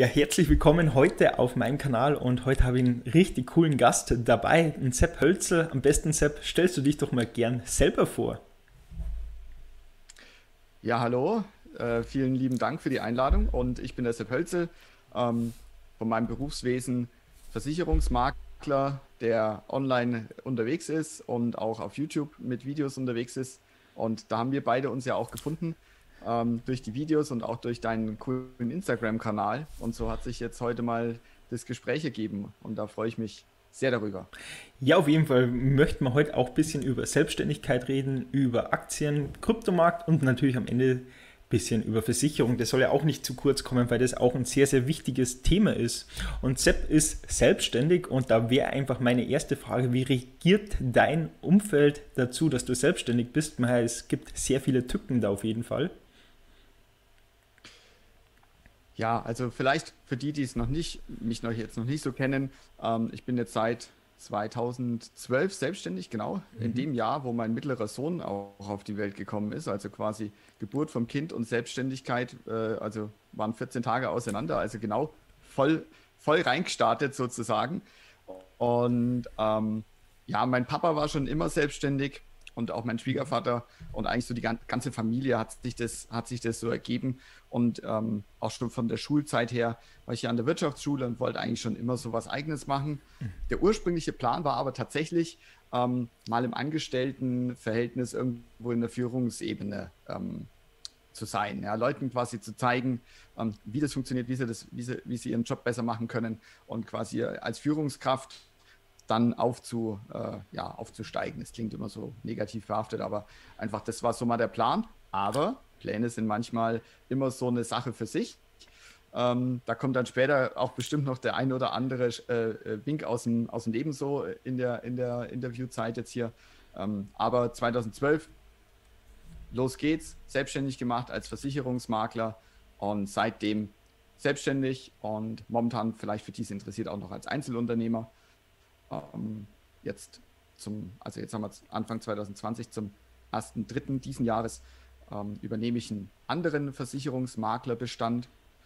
Ja, herzlich willkommen heute auf meinem Kanal und heute habe ich einen richtig coolen Gast dabei, einen Sepp Hölzel. Am besten, Sepp, stellst du dich doch mal gern selber vor. Ja, hallo, vielen lieben Dank für die Einladung und ich bin der Sepp Hölzel, ähm, von meinem Berufswesen Versicherungsmakler, der online unterwegs ist und auch auf YouTube mit Videos unterwegs ist. Und da haben wir beide uns ja auch gefunden, durch die Videos und auch durch deinen coolen Instagram-Kanal. Und so hat sich jetzt heute mal das Gespräch ergeben und da freue ich mich sehr darüber. Ja, auf jeden Fall möchten wir heute auch ein bisschen über Selbstständigkeit reden, über Aktien, Kryptomarkt und natürlich am Ende ein bisschen über Versicherung. Das soll ja auch nicht zu kurz kommen, weil das auch ein sehr, sehr wichtiges Thema ist. Und Sepp ist selbstständig und da wäre einfach meine erste Frage, wie reagiert dein Umfeld dazu, dass du selbstständig bist? Es gibt sehr viele Tücken da auf jeden Fall. Ja, also vielleicht für die, die es noch nicht, mich noch jetzt noch nicht so kennen, ich bin jetzt seit 2012 selbstständig, genau, in dem Jahr, wo mein mittlerer Sohn auch auf die Welt gekommen ist, also quasi Geburt vom Kind und Selbstständigkeit, also waren 14 Tage auseinander, also genau voll reingestartet sozusagen. Und ja, mein Papa war schon immer selbstständig und auch mein Schwiegervater und eigentlich so die ganze Familie hat sich das so ergeben. Und auch schon von der Schulzeit her war ich ja an der Wirtschaftsschule und wollte eigentlich schon immer so was Eigenes machen. Der ursprüngliche Plan war aber tatsächlich, mal im Angestelltenverhältnis irgendwo in der Führungsebene zu sein, ja, Leuten quasi zu zeigen, wie das funktioniert, wie sie ihren Job besser machen können und quasi als Führungskraft dann ja, aufzusteigen. Das klingt immer so negativ behaftet, aber einfach, das war so mal der Plan. Aber Pläne sind manchmal immer so eine Sache für sich. Da kommt dann später auch bestimmt noch der ein oder andere Wink aus dem Leben so in der Interviewzeit jetzt hier. Aber 2012, los geht's, selbstständig gemacht als Versicherungsmakler und seitdem selbstständig und momentan vielleicht für die es interessiert auch noch als Einzelunternehmer. Jetzt also jetzt haben wir Anfang 2020 zum 1.3. diesen Jahres übernehme ich einen anderen Versicherungsmaklerbestand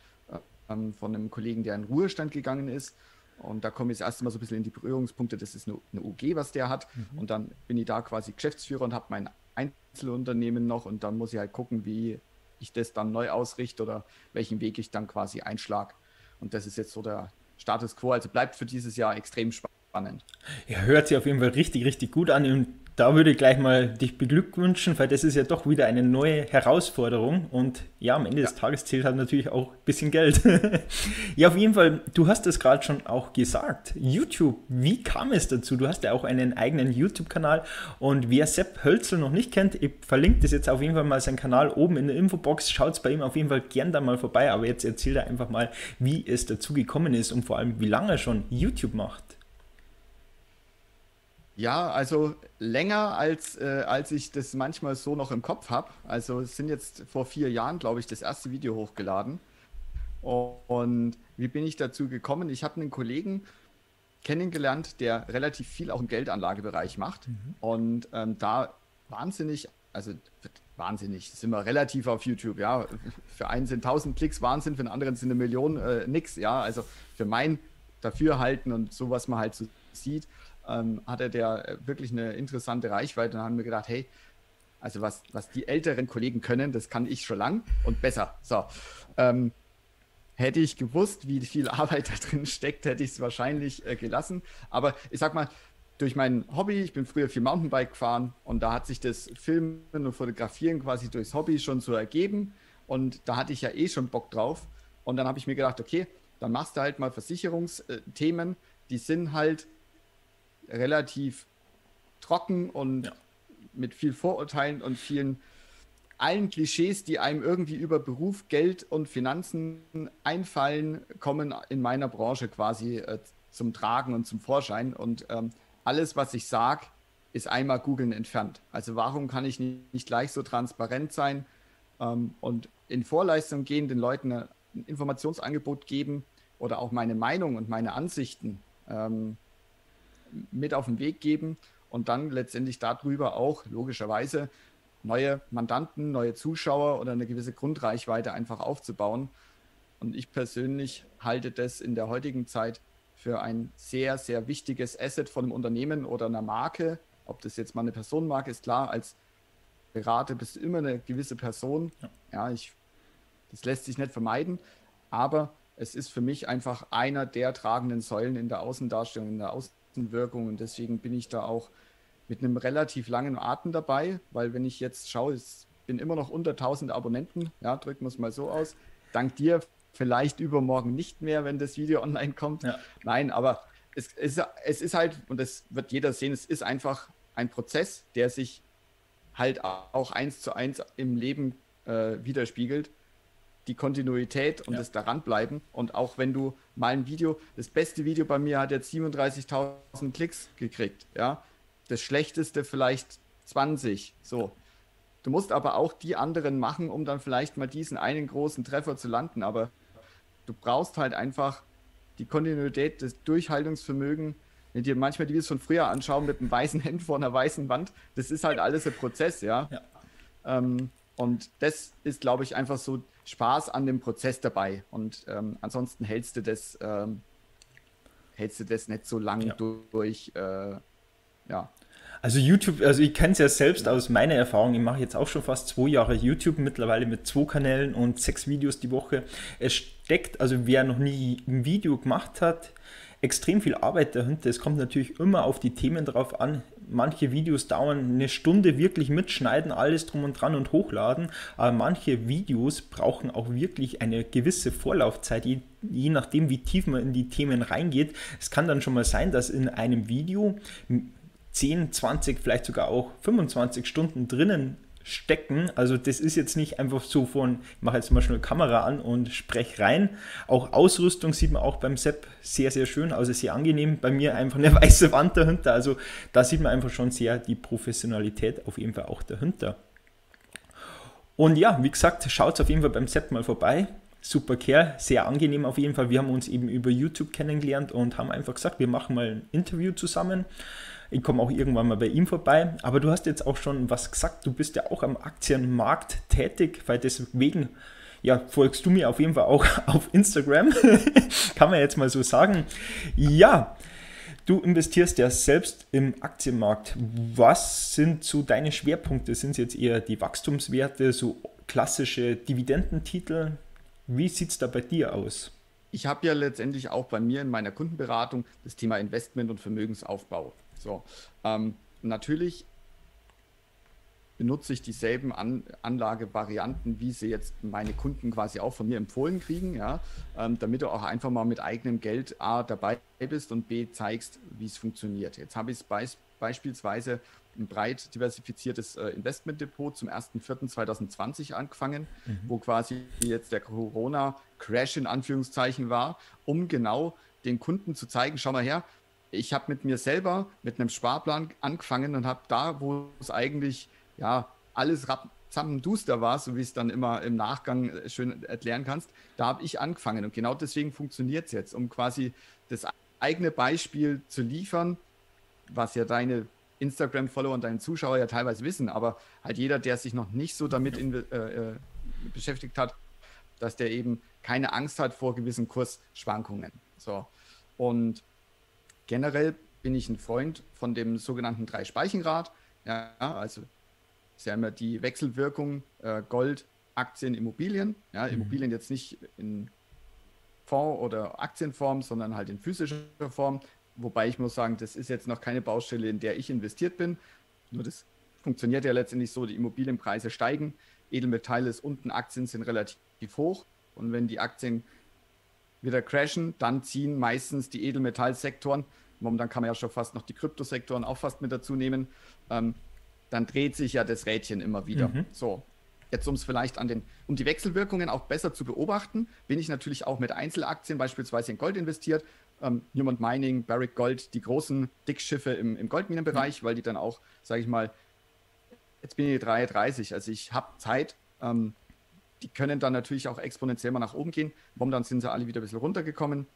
von einem Kollegen, der in Ruhestand gegangen ist. Und da komme ich das erste Mal so ein bisschen in die Berührungspunkte. Das ist eine UG, was der hat. Und dann bin ich da quasi Geschäftsführer und habe mein Einzelunternehmen noch. Und dann muss ich halt gucken, wie ich das dann neu ausrichte oder welchen Weg ich dann quasi einschlage. Und das ist jetzt so der Status quo. Also bleibt für dieses Jahr extrem spannend. Ja, hört sich auf jeden Fall richtig, richtig gut an und da würde ich gleich mal dich beglückwünschen, weil das ist ja doch wieder eine neue Herausforderung und ja, am Ende des Ja. Tages zählt halt natürlich auch ein bisschen Geld. Ja, auf jeden Fall, du hast es gerade schon auch gesagt, YouTube, wie kam es dazu? Du hast ja auch einen eigenen YouTube-Kanal und wer Sepp Hölzel noch nicht kennt, ich verlinke das jetzt auf jeden Fall mal seinen Kanal oben in der Infobox, schaut bei ihm auf jeden Fall gern da mal vorbei, aber jetzt erzählt er einfach mal, wie es dazu gekommen ist und vor allem, wie lange er schon YouTube macht. Ja, also länger als ich das manchmal so noch im Kopf habe. Also es sind jetzt vor 4 Jahren, glaube ich, das erste Video hochgeladen. Und wie bin ich dazu gekommen? Ich habe einen Kollegen kennengelernt, der relativ viel auch im Geldanlagebereich macht. Und da wahnsinnig, also wahnsinnig, ist immer relativ auf YouTube, ja. Für einen sind 1.000 Klicks Wahnsinn, für den anderen sind 1 Million nix, ja. Also für mein Dafürhalten und so, was man halt so sieht, hatte der wirklich eine interessante Reichweite. Und dann haben wir gedacht, hey, also was die älteren Kollegen können, das kann ich schon lang und besser. So, ähm, hätte ich gewusst, wie viel Arbeit da drin steckt, hätte ich es wahrscheinlich gelassen. Aber ich sag mal, durch mein Hobby, ich bin früher viel Mountainbike gefahren und da hat sich das Filmen und Fotografieren quasi durchs Hobby schon so ergeben. Und da hatte ich ja eh schon Bock drauf. Und dann habe ich mir gedacht, okay, dann machst du halt mal Versicherungsthemen, die sind halt relativ trocken und Ja. mit viel Vorurteilen und allen Klischees, die einem irgendwie über Beruf, Geld und Finanzen einfallen, kommen in meiner Branche quasi zum Tragen und zum Vorschein. Und alles, was ich sage, ist einmal googeln entfernt. Also warum kann ich nicht gleich so transparent sein und in Vorleistung gehen, den Leuten ein Informationsangebot geben oder auch meine Meinung und meine Ansichten mit auf den Weg geben und dann letztendlich darüber auch logischerweise neue Mandanten, neue Zuschauer oder eine gewisse Grundreichweite einfach aufzubauen. Und ich persönlich halte das in der heutigen Zeit für ein sehr, sehr wichtiges Asset von einem Unternehmen oder einer Marke. Ob das jetzt mal eine Personenmarke ist, klar, als Berater bist du immer eine gewisse Person. Ja, das lässt sich nicht vermeiden, aber es ist für mich einfach einer der tragenden Säulen in der Außendarstellung, in der Außenwirkung, und deswegen bin ich da auch mit einem relativ langen Atem dabei, weil wenn ich jetzt schaue, ich bin immer noch unter 1000 Abonnenten, ja, drücken wir es mal so aus, dank dir vielleicht übermorgen nicht mehr, wenn das Video online kommt. Ja. Nein, aber es ist halt, und das wird jeder sehen, es ist einfach ein Prozess, der sich halt auch 1:1 im Leben widerspiegelt. Die Kontinuität und das Daranbleiben. Und auch wenn du mal ein Video, das beste Video bei mir hat jetzt 37.000 Klicks gekriegt, ja. Das schlechteste vielleicht 20, so. Du musst aber auch die anderen machen, um dann vielleicht mal diesen einen großen Treffer zu landen. Aber du brauchst halt einfach die Kontinuität, das Durchhaltungsvermögen. Wenn dir manchmal die Videos von früher anschauen mit einem weißen Hemd vor einer weißen Wand, das ist halt alles ein Prozess, ja. Und das ist, glaube ich, einfach so Spaß an dem Prozess dabei. Und ansonsten hältst du das nicht so lang durch, ja. Also YouTube, also ich kenne es ja selbst aus meiner Erfahrung, ich mache jetzt auch schon fast 2 Jahre YouTube, mittlerweile mit 2 Kanälen und 6 Videos die Woche. Es steckt, also wer noch nie ein Video gemacht hat, extrem viel Arbeit dahinter. Es kommt natürlich immer auf die Themen drauf an. Manche Videos dauern eine Stunde wirklich mitschneiden, alles drum und dran und hochladen, aber manche Videos brauchen auch wirklich eine gewisse Vorlaufzeit, je nachdem wie tief man in die Themen reingeht. Es kann dann schon mal sein, dass in einem Video 10, 20, vielleicht sogar auch 25 Stunden drinnen stecken. Also das ist jetzt nicht einfach so von, ich mache jetzt mal schnell Kamera an und spreche rein. Auch Ausrüstung sieht man auch beim Sepp sehr, sehr schön, also sehr angenehm. Bei mir einfach eine weiße Wand dahinter. Also da sieht man einfach schon sehr die Professionalität auf jeden Fall auch dahinter. Und ja, wie gesagt, schaut auf jeden Fall beim Sepp mal vorbei. Super Kerl, sehr angenehm auf jeden Fall. Wir haben uns eben über YouTube kennengelernt und haben einfach gesagt, wir machen mal ein Interview zusammen. Ich komme auch irgendwann mal bei ihm vorbei. Aber du hast jetzt auch schon was gesagt. Du bist ja auch am Aktienmarkt tätig, weil deswegen folgst du mir auf jeden Fall auch auf Instagram. Kann man jetzt mal so sagen. Ja, du investierst ja selbst im Aktienmarkt. Was sind so deine Schwerpunkte? Sind es jetzt eher die Wachstumswerte, so klassische Dividendentitel? Wie sieht es da bei dir aus? Ich habe ja letztendlich auch bei mir in meiner Kundenberatung das Thema Investment und Vermögensaufbau. So, natürlich benutze ich dieselben Anlagevarianten, wie sie jetzt meine Kunden quasi auch von mir empfohlen kriegen, ja, damit du auch einfach mal mit eigenem Geld A dabei bist und B zeigst, wie es funktioniert. Jetzt habe ich beispielsweise ein breit diversifiziertes Investmentdepot zum 1.4.2020 angefangen, wo quasi jetzt der Corona-Crash in Anführungszeichen war, um genau den Kunden zu zeigen, schau mal her, ich habe mit mir selber mit einem Sparplan angefangen und habe da, wo es eigentlich alles zappenduster war, so wie es dann immer im Nachgang schön erklären kannst, da habe ich angefangen. Und genau deswegen funktioniert es jetzt, um quasi das eigene Beispiel zu liefern, was ja deine Instagram-Follower und deine Zuschauer ja teilweise wissen, aber halt jeder, der sich noch nicht so damit beschäftigt hat, dass der eben keine Angst hat vor gewissen Kursschwankungen. So. Und generell bin ich ein Freund von dem sogenannten Drei-Speichenrad. Ja, also ist ja immer die Wechselwirkung Gold, Aktien, Immobilien. Ja, Immobilien jetzt nicht in Fonds- oder Aktienform, sondern halt in physischer Form. Wobei ich muss sagen, das ist jetzt noch keine Baustelle, in der ich investiert bin. Nur das funktioniert ja letztendlich so, die Immobilienpreise steigen, Edelmetalle ist unten, Aktien sind relativ hoch. Und wenn die Aktien wieder crashen, dann ziehen meistens die Edelmetallsektoren, momentan kann man ja schon fast noch die Kryptosektoren auch fast mit dazu nehmen, dann dreht sich ja das Rädchen immer wieder. So, jetzt um es vielleicht um die Wechselwirkungen auch besser zu beobachten, bin ich natürlich auch mit Einzelaktien, beispielsweise in Gold investiert, Newmont Mining, Barrick Gold, die großen Dickschiffe im Goldminenbereich, weil die dann auch, sage ich mal, jetzt bin ich 33, also ich habe Zeit, die können dann natürlich auch exponentiell mal nach oben gehen. Momentan sind sie alle wieder ein bisschen runtergekommen.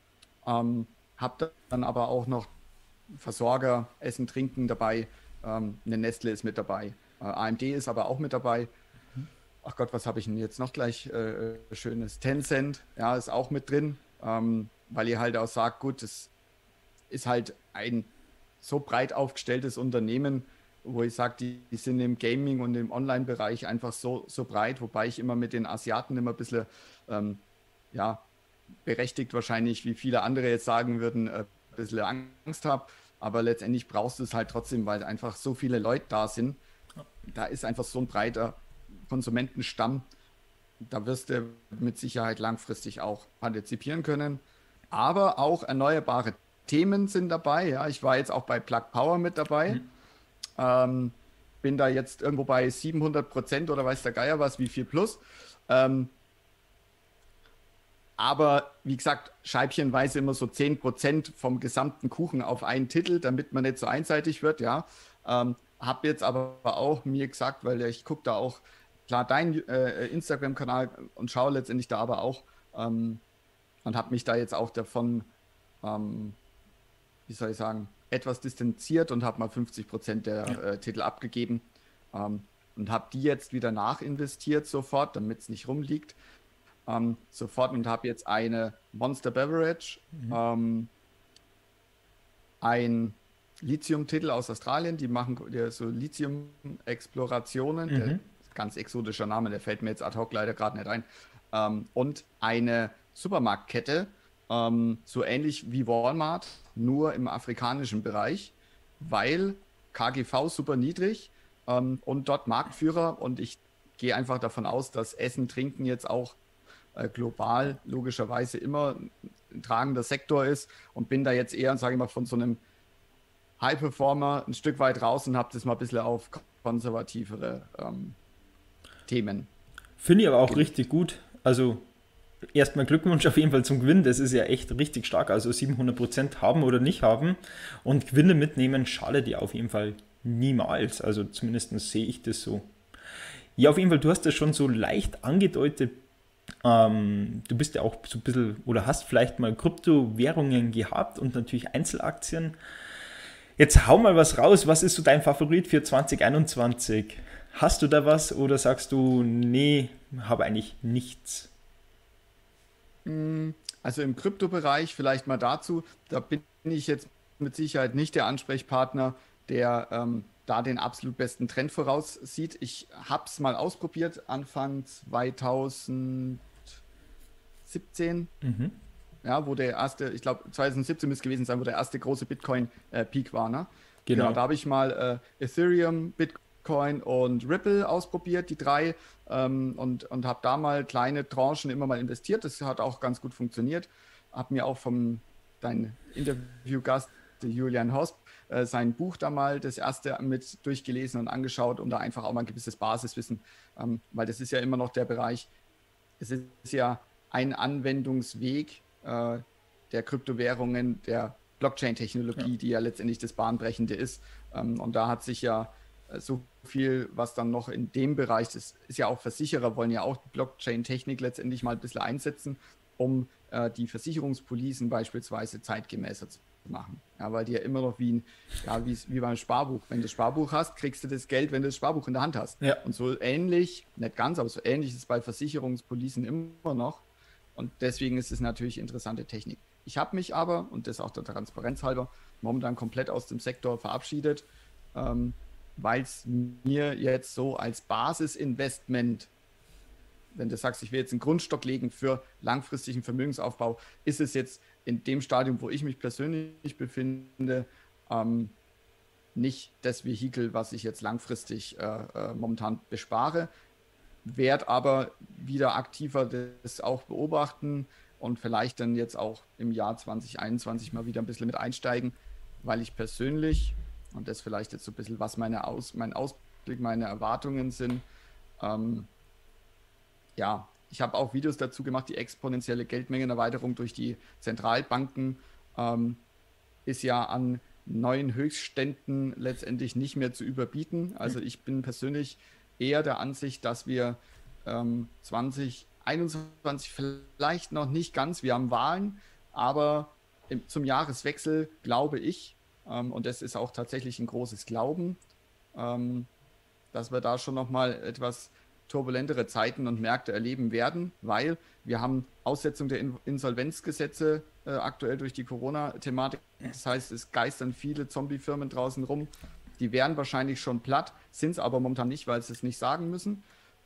Habe dann aber auch noch Versorger, Essen, Trinken dabei. Eine Nestle ist mit dabei. AMD ist aber auch mit dabei. ach Gott, was habe ich denn jetzt noch gleich schönes? Tencent, ja, ist auch mit drin, weil ihr halt auch sagt, gut, es ist halt ein so breit aufgestelltes Unternehmen, wo ich sage, die sind im Gaming und im Online-Bereich einfach so breit, wobei ich immer mit den Asiaten immer ein bisschen, ja, berechtigt wahrscheinlich, wie viele andere jetzt sagen würden, ein bisschen Angst habe. Aber letztendlich brauchst du es halt trotzdem, weil einfach so viele Leute da sind. Da ist einfach so ein breiter Konsumentenstamm. Da wirst du mit Sicherheit langfristig auch partizipieren können. Aber auch erneuerbare Themen sind dabei. Ja, ich war jetzt auch bei Plug Power mit dabei. Ähm, bin da jetzt irgendwo bei 700% oder weiß der Geier was, wie viel plus. Ähm, aber wie gesagt, scheibchenweise immer so 10% vom gesamten Kuchen auf einen Titel, damit man nicht so einseitig wird, ja. Habe jetzt aber auch mir gesagt, weil ich gucke da auch, klar, deinen Instagram-Kanal und schaue letztendlich da aber auch und habe mich da jetzt auch davon, ähm, wie soll ich sagen, etwas distanziert und habe mal 50% der Titel abgegeben und habe die jetzt wieder nachinvestiert sofort, damit es nicht rumliegt. Sofort und habe jetzt eine Monster Beverage, ein Lithium-Titel aus Australien, die machen so Lithium-Explorationen, ganz exotischer Name, der fällt mir jetzt ad hoc leider gerade nicht ein, und eine Supermarktkette, so ähnlich wie Walmart, nur im afrikanischen Bereich, weil KGV super niedrig und dort Marktführer und ich gehe einfach davon aus, dass Essen, Trinken jetzt auch global logischerweise immer ein tragender Sektor ist und bin da jetzt eher, sage ich mal, von so einem High-Performer ein Stück weit raus und habe das mal ein bisschen auf konservativere Themen. Finde ich aber auch gelegt. richtig gut. Also erstmal Glückwunsch auf jeden Fall zum Gewinn. Das ist ja echt richtig stark. Also 700% haben oder nicht haben. Und Gewinne mitnehmen schadet dir auf jeden Fall niemals. Also zumindest sehe ich das so. Ja, auf jeden Fall, du hast das schon so leicht angedeutet. Du bist ja auch so ein bisschen oder hast vielleicht mal Kryptowährungen gehabt und natürlich Einzelaktien. Jetzt hau mal was raus. Was ist so dein Favorit für 2021? Hast du da was oder sagst du, nee, habe eigentlich nichts? Also im Kryptobereich vielleicht mal dazu, da bin ich jetzt mit Sicherheit nicht der Ansprechpartner, der da den absolut besten Trend voraussieht. Ich habe es mal ausprobiert, Anfang 2017, Mhm. ja, wo der erste, ich glaube 2017 müsste es gewesen sein, wo der erste große Bitcoin-Peak war. Ne? Genau, Genau. da habe ich mal Ethereum, Bitcoin und Ripple ausprobiert, die drei, und habe da mal kleine Tranchen immer mal investiert. Das hat auch ganz gut funktioniert. Habe mir auch vom dein Interviewgast, Julian Hosp, sein Buch da mal das erste mit durchgelesen und angeschaut, um da einfach auch mal ein gewisses Basiswissen, weil das ist ja immer noch der Bereich, es ist ja ein Anwendungsweg der Kryptowährungen, der Ja. Blockchain-Technologie, die ja letztendlich das Bahnbrechende ist. Und da hat sich ja so viel, was dann noch in dem Bereich, das ist ja auch Versicherer, wollen ja auch die Blockchain-Technik letztendlich mal ein bisschen einsetzen, um die Versicherungspolicen beispielsweise zeitgemäßer zu machen. Ja, weil die ja immer noch wie beim Sparbuch. Wenn du das Sparbuch hast, kriegst du das Geld, wenn du das Sparbuch in der Hand hast. Ja. Und so ähnlich, nicht ganz, aber so ähnlich ist es bei Versicherungspolicen immer noch. Und deswegen ist es natürlich interessante Technik. Ich habe mich aber, und das auch der Transparenz halber, momentan komplett aus dem Sektor verabschiedet, weil es mir jetzt so als Basisinvestment, wenn du sagst, ich will jetzt einen Grundstock legen für langfristigen Vermögensaufbau, ist es jetzt in dem Stadium, wo ich mich persönlich befinde, nicht das Vehikel, was ich jetzt langfristig momentan bespare, werde aber wieder aktiver das auch beobachten und vielleicht dann jetzt auch im Jahr 2021 mal wieder ein bisschen mit einsteigen, weil ich persönlich, und das vielleicht jetzt so ein bisschen, was mein Ausblick, meine Erwartungen sind, ähm, ja, ich habe auch Videos dazu gemacht, die exponentielle Geldmengenerweiterung durch die Zentralbanken ähm, ist ja an neuen Höchstständen letztendlich nicht mehr zu überbieten. Also ich bin persönlich eher der Ansicht, dass wir 2021 vielleicht noch nicht ganz, wir haben Wahlen, aber zum Jahreswechsel glaube ich, und das ist auch tatsächlich ein großes Glauben, dass wir da schon nochmal etwas turbulentere Zeiten und Märkte erleben werden, weil wir haben Aussetzung der Insolvenzgesetze aktuell durch die Corona-Thematik. Das heißt, es geistern viele Zombie-Firmen draußen rum. Die wären wahrscheinlich schon platt, sind es aber momentan nicht, weil sie es nicht sagen müssen.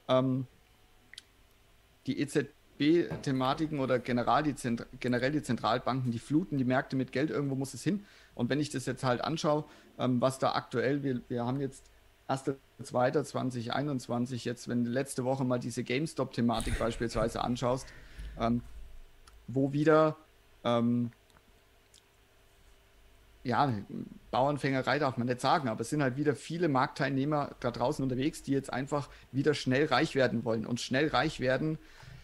Die EZB-Thematiken oder generell die Zentralbanken, die fluten die Märkte mit Geld, irgendwo muss es hin. Und wenn ich das jetzt halt anschaue, was da aktuell, wir haben jetzt 1.2.2021, jetzt, wenn du letzte Woche mal diese GameStop-Thematik beispielsweise anschaust, wo wieder ja, Bauernfängerei darf man nicht sagen, aber es sind halt wieder viele Marktteilnehmer da draußen unterwegs, die jetzt einfach wieder schnell reich werden wollen. Und schnell reich werden,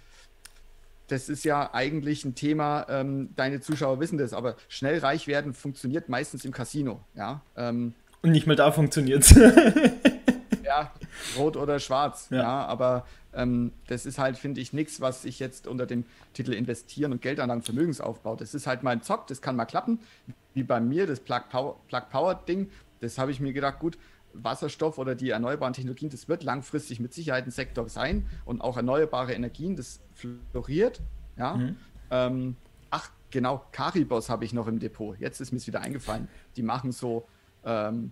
das ist ja eigentlich ein Thema, deine Zuschauer wissen das, aber schnell reich werden funktioniert meistens im Casino. Ja, Und nicht mal da funktioniert es. ja, rot oder schwarz. Ja. Ja, aber das ist halt, finde ich, nichts, was ich jetzt unter dem Titel Investieren und Geldanlagen Vermögensaufbau. Das ist halt mal ein Zock, das kann mal klappen. Wie bei mir, das Plug Power Ding, das habe ich mir gedacht, gut, Wasserstoff oder die erneuerbaren Technologien, das wird langfristig mit Sicherheit ein Sektor sein und auch erneuerbare Energien, das floriert. Ja. Ach, genau, Caribos habe ich noch im Depot. Jetzt ist mir es wieder eingefallen. Die machen so, haben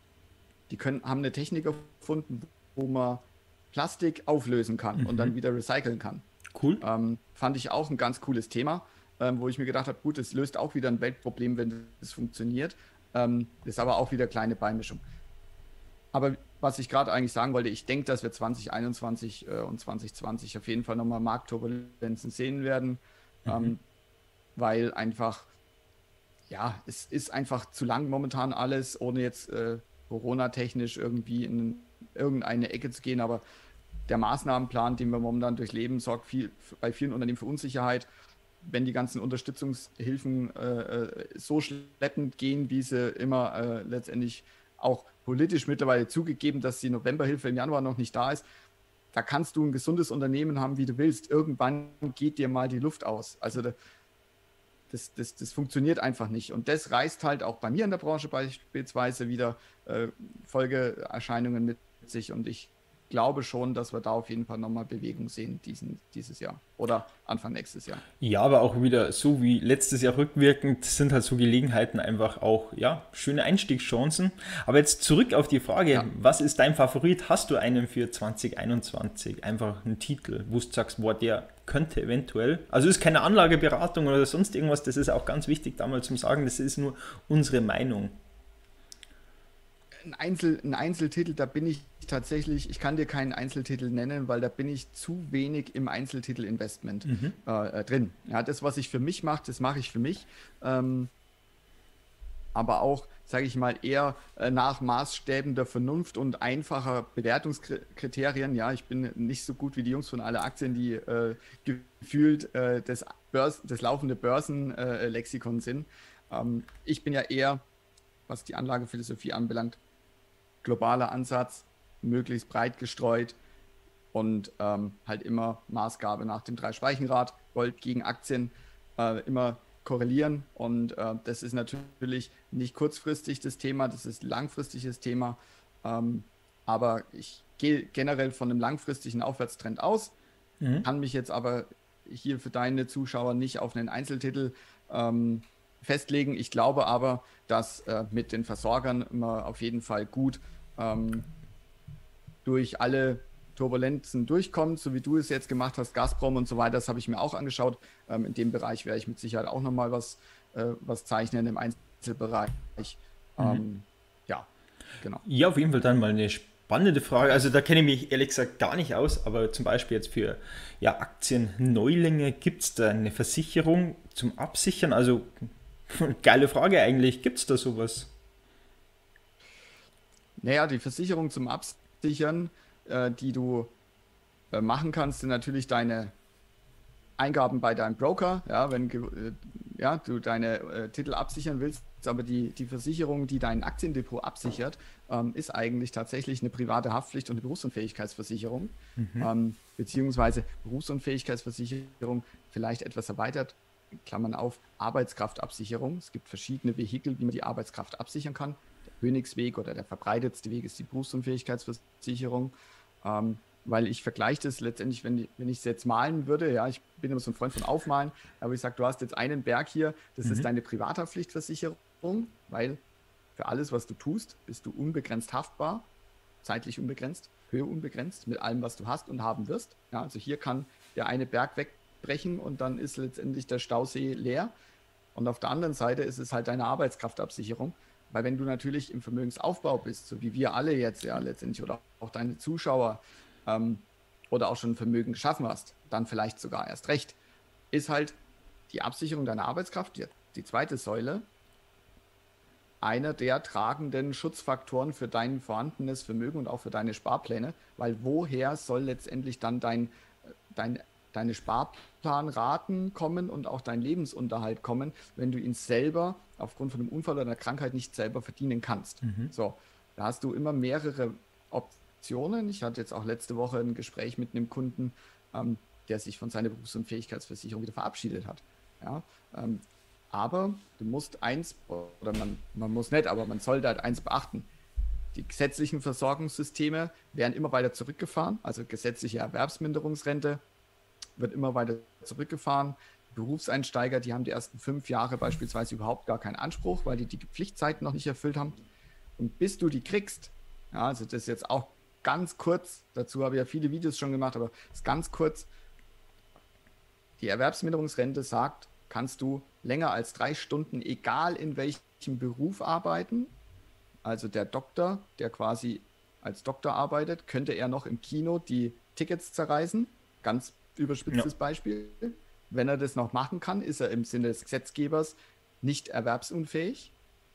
eine Technik erfunden, wo man Plastik auflösen kann und dann wieder recyceln kann. Cool. Fand ich auch ein ganz cooles Thema, wo ich mir gedacht habe, gut, es löst auch wieder ein Weltproblem, wenn das funktioniert. Ist aber auch wieder kleine Beimischung. Aber was ich gerade eigentlich sagen wollte, ich denke, dass wir 2021 und 2020 auf jeden Fall nochmal Marktturbulenzen sehen werden, weil einfach, ja, es ist einfach zu lang momentan alles, ohne jetzt Corona-technisch irgendwie in irgendeine Ecke zu gehen, aber der Maßnahmenplan, den wir momentan durchleben, sorgt bei vielen Unternehmen für Unsicherheit. Wenn die ganzen Unterstützungshilfen so schleppend gehen, wie sie immer letztendlich auch politisch mittlerweile zugegeben, dass die Novemberhilfe im Januar noch nicht da ist, da kannst du ein gesundes Unternehmen haben, wie du willst. Irgendwann geht dir mal die Luft aus. Also das funktioniert einfach nicht. Und das reißt halt auch bei mir in der Branche beispielsweise wieder Folgeerscheinungen mit sich. Und ich glaube schon, dass wir da auf jeden Fall nochmal Bewegung sehen dieses Jahr oder Anfang nächstes Jahr. Ja, aber auch wieder so wie letztes Jahr rückwirkend sind halt so Gelegenheiten einfach auch, ja, schöne Einstiegschancen. Aber jetzt zurück auf die Frage, was ist dein Favorit? Hast du einen für 2021? Einfach einen Titel, wo du sagst, boah, der könnte eventuell, also ist keine Anlageberatung oder sonst irgendwas, das ist auch ganz wichtig, da mal zu sagen, das ist nur unsere Meinung. Ein Einzeltitel, da bin ich tatsächlich, ich kann dir keinen Einzeltitel nennen, weil da bin ich zu wenig im Einzeltitel-Investment drin. Ja, das, was ich für mich mache, das mache ich für mich. Aber auch, sage ich mal, eher nach Maßstäben der Vernunft und einfacher Bewertungskriterien. Ja, ich bin nicht so gut wie die Jungs von Alle Aktien, die gefühlt das laufende Börsenlexikon sind. Ich bin ja eher, was die Anlagephilosophie anbelangt, globaler Ansatz, möglichst breit gestreut und halt immer Maßgabe nach dem Drei-Speichenrad, Gold gegen Aktien, immer korrelieren. Und das ist natürlich nicht kurzfristig das Thema, das ist langfristig das Thema. Aber ich gehe generell von einem langfristigen Aufwärtstrend aus, kann mich jetzt aber hier für deine Zuschauer nicht auf einen Einzeltitel festlegen. Ich glaube aber, dass mit den Versorgern man auf jeden Fall gut durch alle Turbulenzen durchkommt, so wie du es jetzt gemacht hast, Gazprom und so weiter, das habe ich mir auch angeschaut. In dem Bereich werde ich mit Sicherheit auch nochmal was zeichnen im Einzelbereich. Ja, genau. Ja, auf jeden Fall dann mal eine spannende Frage. Also da kenne ich mich ehrlich gesagt gar nicht aus, aber zum Beispiel jetzt für Aktienneulinge, gibt es da eine Versicherung zum Absichern? Also geile Frage eigentlich, gibt es da sowas? Naja, die Versicherung zum Absichern, die du machen kannst, sind natürlich deine Eingaben bei deinem Broker, ja, wenn du deine Titel absichern willst, aber die Versicherung, die dein Aktiendepot absichert, ist eigentlich tatsächlich eine private Haftpflicht und eine Berufsunfähigkeitsversicherung, beziehungsweise Berufsunfähigkeitsversicherung vielleicht etwas erweitert, Klammern auf, Arbeitskraftabsicherung. Es gibt verschiedene Vehikel, wie man die Arbeitskraft absichern kann. Der Königsweg oder der verbreitetste Weg ist die Berufsunfähigkeitsversicherung. weil ich vergleiche das letztendlich, wenn ich es jetzt malen würde, ja, ich bin immer so ein Freund von Aufmalen, aber ich sage, du hast jetzt einen Berg hier, das ist deine Privathaftpflichtversicherung, weil für alles, was du tust, bist du unbegrenzt haftbar, zeitlich unbegrenzt, Höhe unbegrenzt, mit allem, was du hast und haben wirst. Ja, also hier kann der eine Berg wegbrechen und dann ist letztendlich der Stausee leer. Und auf der anderen Seite ist es halt deine Arbeitskraftabsicherung, weil wenn du natürlich im Vermögensaufbau bist, so wie wir alle jetzt ja letztendlich oder auch deine Zuschauer oder auch schon Vermögen geschaffen hast, dann vielleicht sogar erst recht, ist halt die Absicherung deiner Arbeitskraft, die zweite Säule, einer der tragenden Schutzfaktoren für dein vorhandenes Vermögen und auch für deine Sparpläne, weil woher soll letztendlich dann deine Sparplanraten kommen und auch dein Lebensunterhalt kommen, wenn du ihn selber aufgrund von einem Unfall oder einer Krankheit nicht selber verdienen kannst. So, da hast du immer mehrere Optionen. Ich hatte jetzt auch letzte Woche ein Gespräch mit einem Kunden, der sich von seiner Berufsunfähigkeitsversicherung wieder verabschiedet hat. Ja, aber du musst oder man muss nicht, aber man sollte halt eins beachten. Die gesetzlichen Versorgungssysteme werden immer weiter zurückgefahren, also gesetzliche Erwerbsminderungsrente wird immer weiter zurückgefahren. Berufseinsteiger, die haben die ersten 5 Jahre beispielsweise überhaupt gar keinen Anspruch, weil die Pflichtzeiten noch nicht erfüllt haben. Und bis du die kriegst, ja, also das ist jetzt auch ganz kurz, dazu habe ich ja viele Videos schon gemacht, aber das ist ganz kurz, die Erwerbsminderungsrente sagt, kannst du länger als 3 Stunden, egal in welchem Beruf arbeiten. Also der Doktor, der quasi als Doktor arbeitet, könnte er noch im Kino die Tickets zerreißen. Ganz überspitztes Beispiel. Wenn er das noch machen kann, ist er im Sinne des Gesetzgebers nicht erwerbsunfähig.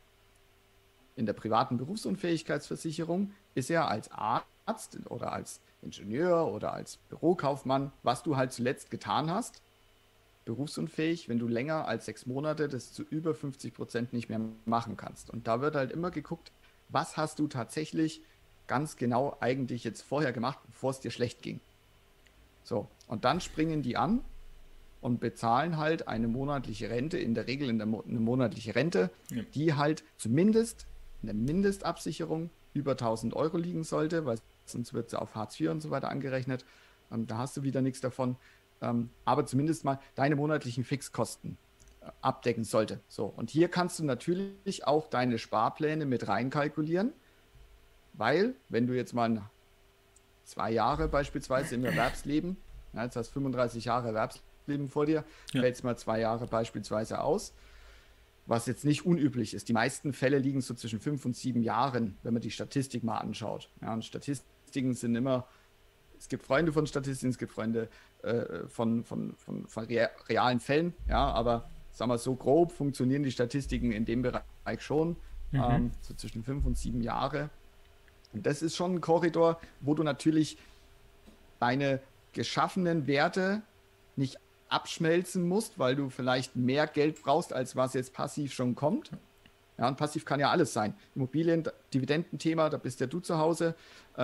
In der privaten Berufsunfähigkeitsversicherung ist er als Arzt oder als Ingenieur oder als Bürokaufmann, was du halt zuletzt getan hast, berufsunfähig, wenn du länger als 6 Monate das zu über 50% nicht mehr machen kannst. Und da wird halt immer geguckt, was hast du tatsächlich ganz genau eigentlich jetzt vorher gemacht, bevor es dir schlecht ging. So, und dann springen die an und bezahlen halt eine monatliche Rente, in der Regel eine monatliche Rente, die halt zumindest eine Mindestabsicherung über 1.000 Euro liegen sollte, weil sonst wird sie auf Hartz IV und so weiter angerechnet. Da hast du wieder nichts davon. Aber zumindest mal deine monatlichen Fixkosten abdecken sollte. So, und hier kannst du natürlich auch deine Sparpläne mit reinkalkulieren, weil wenn du jetzt mal 2 Jahre beispielsweise im Erwerbsleben, ja, jetzt hast du 35 Jahre Erwerbsleben vor dir, fällst mal 2 Jahre beispielsweise aus, was jetzt nicht unüblich ist. Die meisten Fälle liegen so zwischen 5 und 7 Jahren, wenn man die Statistik mal anschaut. Ja, und Statistiken sind immer, es gibt Freunde von Statistiken, es gibt Freunde von realen Fällen, ja, aber sagen wir so grob funktionieren die Statistiken in dem Bereich schon, so zwischen 5 und 7 Jahre. Und das ist schon ein Korridor, wo du natürlich deine geschaffenen Werte nicht abschmelzen musst, weil du vielleicht mehr Geld brauchst, als was jetzt passiv schon kommt. Ja, und passiv kann ja alles sein. Immobilien, Dividendenthema, da bist ja du zu Hause.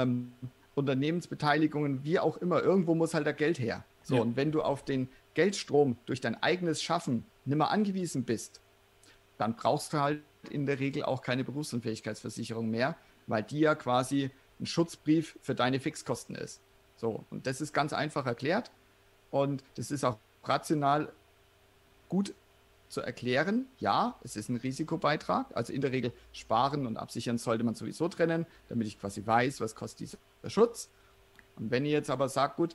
Unternehmensbeteiligungen, wie auch immer, irgendwo muss halt der Geld her. So, und wenn du auf den Geldstrom durch dein eigenes Schaffen nicht mehr angewiesen bist, dann brauchst du halt in der Regel auch keine Berufsunfähigkeitsversicherung mehr, weil die ja quasi ein Schutzbrief für deine Fixkosten ist. So, und das ist ganz einfach erklärt und das ist auch rational gut zu erklären. Ja, es ist ein Risikobeitrag, also in der Regel sparen und absichern sollte man sowieso trennen, damit ich quasi weiß, was kostet dieser Schutz. Und wenn ihr jetzt aber sagt, gut,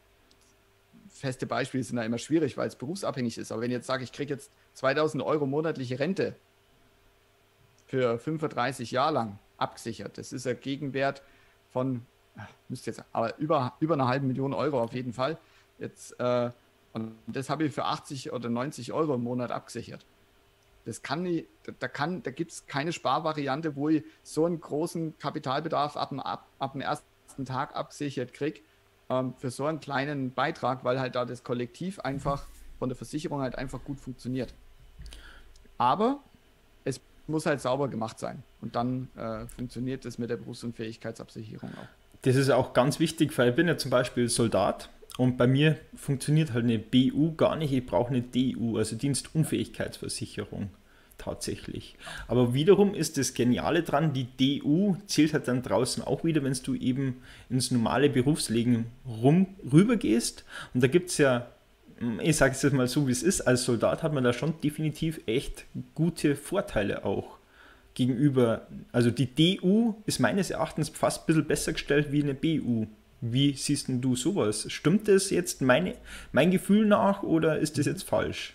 feste Beispiele sind da immer schwierig, weil es berufsabhängig ist, aber wenn ich jetzt sage, ich kriege jetzt 2.000 Euro monatliche Rente für 35 Jahre lang abgesichert, das ist ein Gegenwert von, müsste jetzt, aber über 1.500.000 Euro auf jeden Fall. Jetzt, und das habe ich für 80 oder 90 Euro im Monat abgesichert. Das kann nicht, da gibt es keine Sparvariante, wo ich so einen großen Kapitalbedarf ab dem ersten Tag abgesichert kriege, für so einen kleinen Beitrag, weil halt da das Kollektiv einfach von der Versicherung halt einfach gut funktioniert. Aber es muss halt sauber gemacht sein. Und dann funktioniert das mit der Berufsunfähigkeitsabsicherung auch. Das ist auch ganz wichtig, weil ich bin ja zum Beispiel Soldat und bei mir funktioniert halt eine BU gar nicht. Ich brauche eine DU, also Dienstunfähigkeitsversicherung. tatsächlich. Aber wiederum ist das Geniale dran, die DU zählt halt dann draußen auch wieder, wenn du eben ins normale Berufsleben rüber gehst. Und da gibt es ja, ich sage es jetzt mal so, wie es ist, als Soldat hat man da schon definitiv echt gute Vorteile auch gegenüber. Also die DU ist meines Erachtens fast ein bisschen besser gestellt wie eine BU. Wie siehst denn du sowas? Stimmt das jetzt mein Gefühl nach oder ist das jetzt falsch?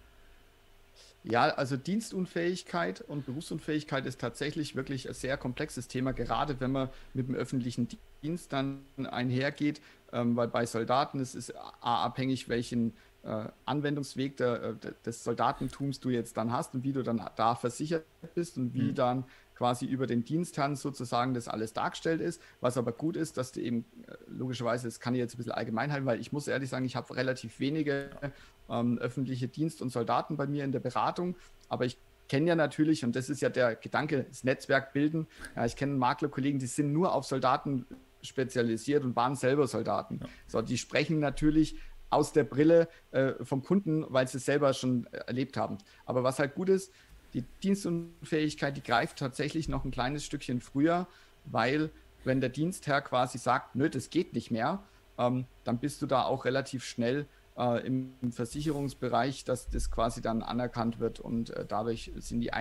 Ja, also Dienstunfähigkeit und Berufsunfähigkeit ist tatsächlich wirklich ein sehr komplexes Thema, gerade wenn man mit dem öffentlichen Dienst dann einhergeht, weil bei Soldaten es ist abhängig, welchen Anwendungsweg des Soldatentums du jetzt dann hast und wie du dann da versichert bist und wie dann quasi über den Dienstherrn sozusagen das alles dargestellt ist. Was aber gut ist, dass du eben logischerweise, das kann ich jetzt ein bisschen allgemein halten, weil ich muss ehrlich sagen, ich habe relativ wenige öffentliche Dienst- und Soldaten bei mir in der Beratung, aber ich kenne ja natürlich, und das ist ja der Gedanke, das Netzwerk bilden. Ja, ich kenne Maklerkollegen, die sind nur auf Soldaten spezialisiert und waren selber Soldaten. Ja. So, die sprechen natürlich aus der Brille vom Kunden, weil sie es selber schon erlebt haben. Aber was halt gut ist, die Dienstunfähigkeit, die greift tatsächlich noch ein kleines Stückchen früher, weil wenn der Dienstherr quasi sagt, nö, das geht nicht mehr, dann bist du da auch relativ schnell im Versicherungsbereich, dass das quasi dann anerkannt wird und dadurch sind die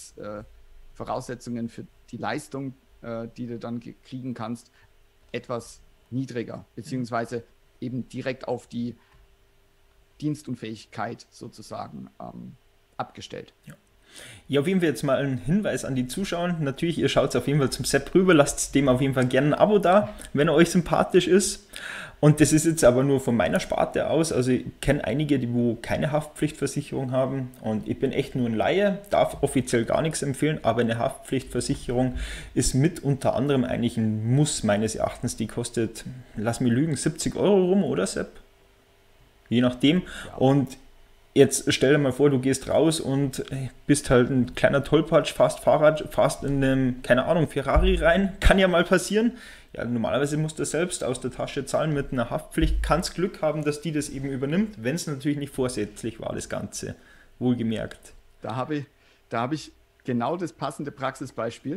Einstiegsvoraussetzungen für die Leistung, die du dann kriegen kannst, etwas niedriger, beziehungsweise eben direkt auf die Dienstunfähigkeit sozusagen abgestellt. Ja. Ja, auf jeden Fall jetzt mal ein Hinweis an die Zuschauer. Natürlich, ihr schaut auf jeden Fall zum Sepp rüber, lasst dem auf jeden Fall gerne ein Abo da, wenn er euch sympathisch ist. Und das ist jetzt aber nur von meiner Sparte aus. Also ich kenne einige, die wo keine Haftpflichtversicherung haben. Und ich bin echt nur ein Laie, darf offiziell gar nichts empfehlen, aber eine Haftpflichtversicherung ist mit unter anderem eigentlich ein Muss meines Erachtens. Die kostet, lass mich lügen, 70 Euro rum, oder Sepp? Je nachdem. Ja. Und jetzt stell dir mal vor, du gehst raus und bist halt ein kleiner Tollpatsch, fährst Fahrrad, fährst in einem, keine Ahnung, Ferrari rein. Kann ja mal passieren. Ja, normalerweise musst du selbst aus der Tasche zahlen mit einer Haftpflicht. Kannst Glück haben, dass die das eben übernimmt, wenn es natürlich nicht vorsätzlich war, das Ganze. Wohlgemerkt. Da habe ich genau das passende Praxisbeispiel.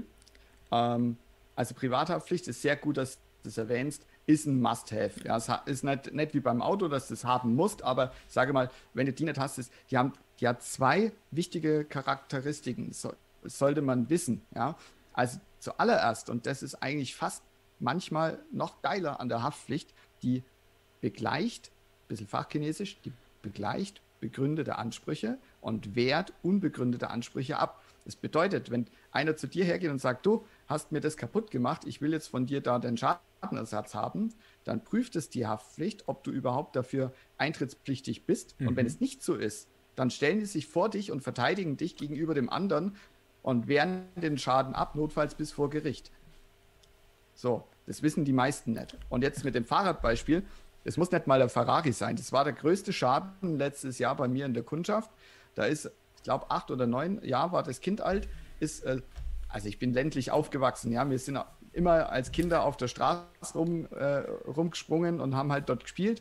Also Privathaftpflicht ist sehr gut, dass du das erwähnst, ist ein Must-Have. Ja, es ist nicht wie beim Auto, dass du es haben musst, aber ich sage mal, wenn du die nicht hast, die hat zwei wichtige Charakteristiken, sollte man wissen. Ja? Also zuallererst, und das ist eigentlich fast manchmal noch geiler an der Haftpflicht, die begleicht, ein bisschen fachchinesisch, die begleicht begründete Ansprüche und wehrt unbegründete Ansprüche ab. Das bedeutet, wenn einer zu dir hergeht und sagt, du hast mir das kaputt gemacht, ich will jetzt von dir da den Schadenersatz haben, dann prüft es die Haftpflicht, ob du überhaupt dafür eintrittspflichtig bist. Und wenn es nicht so ist, dann stellen die sich vor dich und verteidigen dich gegenüber dem anderen und wehren den Schaden ab, notfalls bis vor Gericht. So, das wissen die meisten nicht. Und jetzt mit dem Fahrradbeispiel, es muss nicht mal der Ferrari sein. Das war der größte Schaden letztes Jahr bei mir in der Kundschaft. Da ist, ich glaube, 8 oder 9 Jahre war das Kind alt. Also ich bin ländlich aufgewachsen. Ja, wir sind immer als Kinder auf der Straße rumgesprungen und haben halt dort gespielt.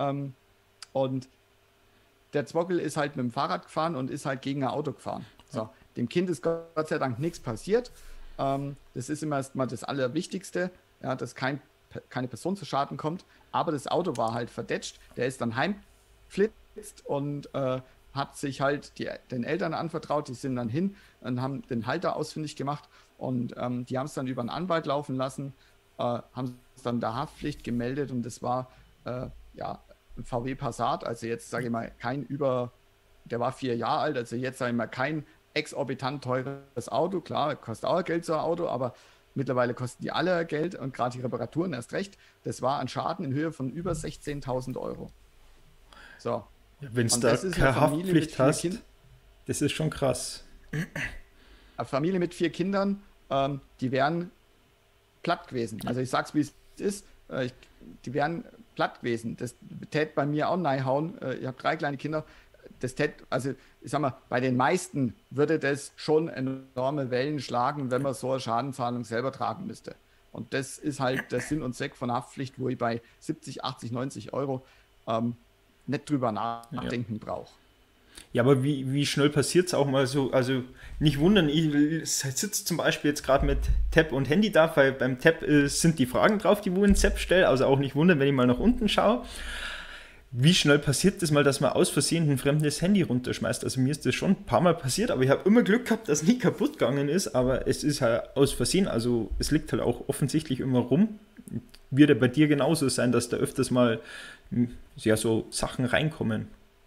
Und der Zwockel ist halt mit dem Fahrrad gefahren und ist halt gegen ein Auto gefahren. So, dem Kind ist Gott sei Dank nichts passiert. Das ist immer erstmal das Allerwichtigste, ja, dass keine Person zu Schaden kommt. Aber das Auto war halt verdetscht. Der ist dann heimgeflitzt und hat sich halt den Eltern anvertraut. Die sind dann hin und haben den Halter ausfindig gemacht. Und die haben es dann über einen Anwalt laufen lassen, haben es dann der Haftpflicht gemeldet. Und das war ja ein VW Passat. Also jetzt sage ich mal der war 4 Jahre alt. Also jetzt sage ich mal kein exorbitant teures Auto. Klar, kostet auch Geld so ein Auto, aber mittlerweile kosten die alle Geld und gerade die Reparaturen erst recht. Das war ein Schaden in Höhe von über 16.000 Euro. So. Ja, wenn du da keine Haftpflicht hast, das ist schon krass. Eine Familie mit 4 Kindern, die wären platt gewesen. Also ich sag's, wie es ist. Die wären platt gewesen. Das tät bei mir auch reinhauen. Ich habe 3 kleine Kinder. Also ich sag mal, bei den meisten würde das schon enorme Wellen schlagen, wenn man so eine Schadenzahlung selber tragen müsste. Und das ist halt der Sinn und Zweck von Haftpflicht, wo ich bei 70, 80, 90 Euro nicht drüber nachdenken brauche. Ja, aber wie schnell passiert es auch mal so? Also nicht wundern, ich sitze zum Beispiel jetzt gerade mit Tab und Handy da, weil beim Tab sind die Fragen drauf, die wo in Sepp stelle. Also auch nicht wundern, wenn ich mal nach unten schaue. Wie schnell passiert das mal, dass man aus Versehen ein fremdes Handy runterschmeißt? Also mir ist das schon ein paar Mal passiert, aber ich habe immer Glück gehabt, dass es nie kaputt gegangen ist. Aber es ist halt aus Versehen, also es liegt halt auch offensichtlich immer rum. Wird ja bei dir genauso sein, dass da öfters mal ja, so Sachen reinkommen.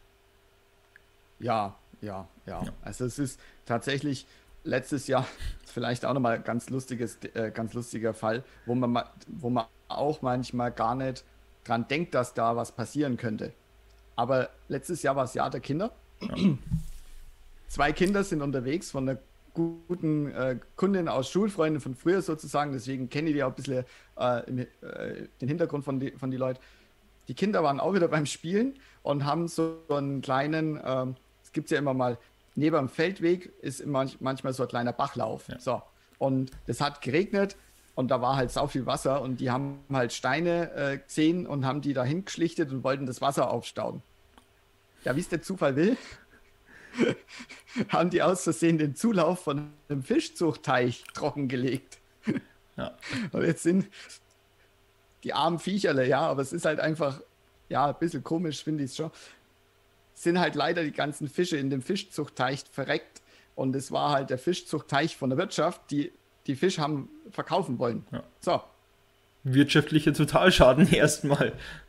Ja. Also es ist tatsächlich letztes Jahr vielleicht auch nochmal ganz lustiger Fall, wo man auch manchmal gar nicht dran denkt, dass da was passieren könnte. Aber letztes Jahr war das Jahr der Kinder. Ja. Zwei Kinder sind unterwegs von einer guten Kundin aus Schulfreunden von früher sozusagen. Deswegen kenne ich die auch ein bisschen den Hintergrund von die Leuten. Die Kinder waren auch wieder beim Spielen und haben so einen kleinen, es gibt ja immer mal, neben dem Feldweg ist manchmal so ein kleiner Bachlauf. Ja. So. Und es hat geregnet und da war halt sau viel Wasser und die haben halt Steine gesehen und haben die dahin geschlichtet und wollten das Wasser aufstauen. Ja, wie es der Zufall will, haben die aus Versehen den Zulauf von einem Fischzuchtteich trockengelegt. Ja. Und jetzt sind die armen Viecherle, ja, aber es ist halt einfach, ja, ein bisschen komisch, finde ich es schon. Sind halt leider die ganzen Fische in dem Fischzuchtteich verreckt. Und es war halt der Fischzuchtteich von der Wirtschaft, die Fisch haben verkaufen wollen. Ja. So. Wirtschaftlicher Totalschaden erstmal.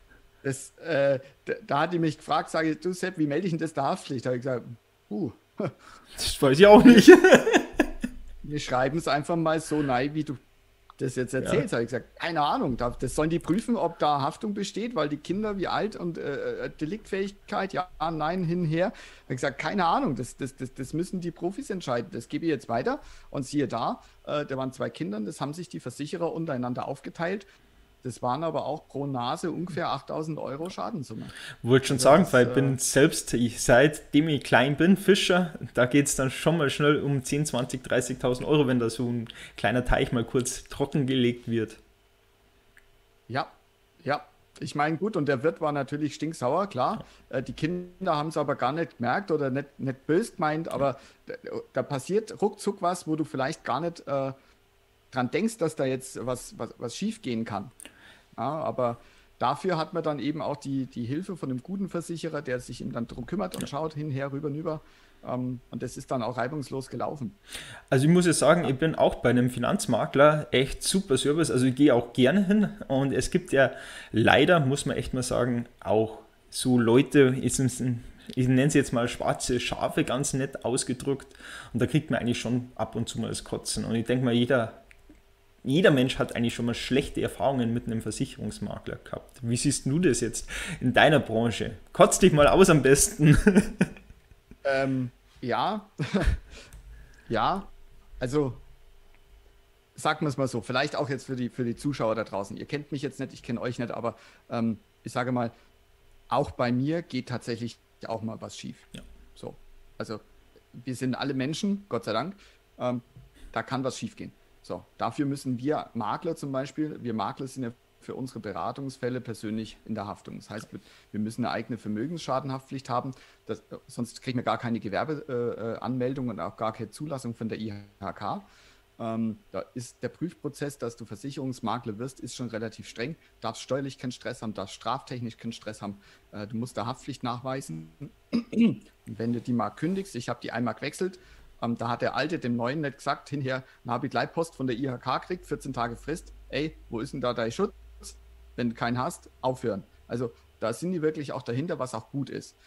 Da hat die mich gefragt, sage ich, du Sepp, wie melde ich denn das der Haftpflicht? Da habe ich gesagt, Das weiß ich auch nicht. wir schreiben es einfach mal so rein, wie du das jetzt erzählst. Ja. Habe ich gesagt, keine Ahnung, das sollen die prüfen, ob da Haftung besteht, weil die Kinder, wie alt und Deliktfähigkeit, ja, nein, hinher. Habe ich gesagt, keine Ahnung, das müssen die Profis entscheiden. Das gebe ich jetzt weiter und siehe da, da waren zwei Kinder, das haben sich die Versicherer untereinander aufgeteilt. Das waren aber auch pro Nase ungefähr 8.000 € Schadensumme. Wollte schon sagen, weil ich bin selbst, seitdem ich klein bin, Fischer, da geht es dann schon mal schnell um 10, 20, 30.000 €, wenn da so ein kleiner Teich mal kurz trockengelegt wird. Ja. Ich meine, gut, und der Wirt war natürlich stinksauer, klar. Die Kinder haben es aber gar nicht gemerkt oder nicht böse gemeint, aber da passiert ruckzuck was, wo du vielleicht gar nicht dran denkst, dass da jetzt was schief gehen kann. Ja, aber dafür hat man dann eben auch die Hilfe von einem guten Versicherer, der sich eben dann darum kümmert und schaut hinher, rüber. Und das ist dann auch reibungslos gelaufen. Also ich muss jetzt sagen, ich bin auch bei einem Finanzmakler echt super Service. Also ich gehe auch gerne hin und es gibt ja leider, muss man echt mal sagen, auch so Leute, ich nenne sie jetzt mal schwarze Schafe, ganz nett ausgedrückt. Und da kriegt man eigentlich schon ab und zu mal das Kotzen. Und ich denke mal, jeder Mensch hat eigentlich schon mal schlechte Erfahrungen mit einem Versicherungsmakler gehabt. Wie siehst du das jetzt in deiner Branche? Kotz dich mal aus am besten. Ja, also sagen wir es mal so, vielleicht auch jetzt für die Zuschauer da draußen. Ihr kennt mich jetzt nicht, ich kenne euch nicht, aber ich sage mal, auch bei mir geht tatsächlich auch mal was schief. Ja. So, also wir sind alle Menschen, Gott sei Dank, da kann was schief gehen. So, dafür müssen wir Makler zum Beispiel, wir Makler sind ja für unsere Beratungsfälle persönlich in der Haftung. Das heißt, wir müssen eine eigene Vermögensschadenhaftpflicht haben, sonst kriegen wir gar keine Gewerbeanmeldung und auch gar keine Zulassung von der IHK. Da ist der Prüfprozess, dass du Versicherungsmakler wirst, ist schon relativ streng. Darfst steuerlich keinen Stress haben, darfst straftechnisch keinen Stress haben. Du musst da Haftpflicht nachweisen. Und wenn du die mal kündigst, ich habe die einmal gewechselt, da hat der Alte dem Neuen nicht gesagt, hinher, habe ich Leitpost von der IHK kriegt, 14 Tage Frist. Ey, wo ist denn da dein Schutz? Wenn du keinen hast, aufhören. Also da sind die wirklich auch dahinter, was auch gut ist.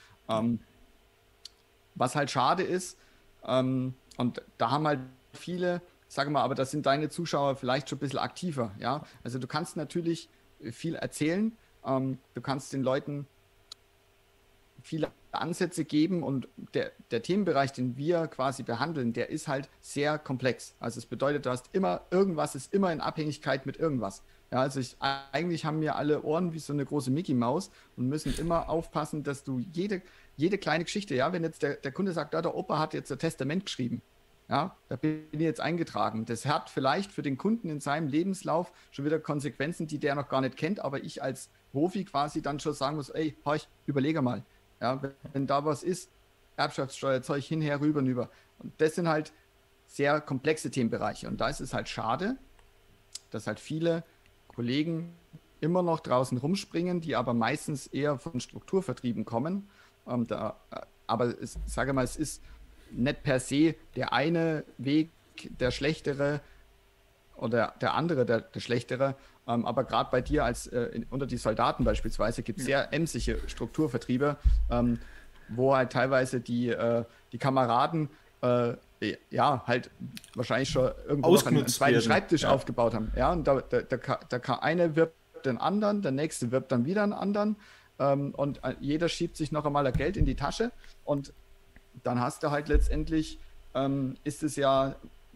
Was halt schade ist, und da haben halt viele, sage mal, aber das sind deine Zuschauer vielleicht schon ein bisschen aktiver. Ja? Also du kannst natürlich viel erzählen, du kannst den Leuten viele Ansätze geben und der Themenbereich, den wir quasi behandeln, der ist halt sehr komplex. Also es bedeutet, du hast immer, irgendwas ist immer in Abhängigkeit mit irgendwas. Ja, also eigentlich haben wir alle Ohren wie so eine große Mickey-Maus und müssen immer aufpassen, dass du jede kleine Geschichte, ja, wenn jetzt der Kunde sagt, ja, der Opa hat jetzt ein Testament geschrieben, ja, da bin ich jetzt eingetragen. Das hat vielleicht für den Kunden in seinem Lebenslauf schon wieder Konsequenzen, die der noch gar nicht kennt, aber ich als Profi quasi dann schon sagen muss, ey, horch, überlege mal. Ja, wenn da was ist, Erbschaftssteuerzeug hinher, rüber und über. Und das sind halt sehr komplexe Themenbereiche. Und da ist es halt schade, dass halt viele Kollegen immer noch draußen rumspringen, die aber meistens eher von Strukturvertrieben kommen. Aber sage mal, es ist nicht per se der eine Weg der schlechtere oder der andere der schlechtere. Aber gerade bei dir unter die Soldaten beispielsweise gibt es sehr emsige Strukturvertriebe, wo halt teilweise die Kameraden halt wahrscheinlich schon irgendwo noch einen zweiten Schreibtisch aufgebaut haben. Ja, und da kann eine wirbt den anderen, der nächste wirbt dann wieder einen anderen und jeder schiebt sich noch einmal Geld in die Tasche und dann hast du halt letztendlich, ist es ja,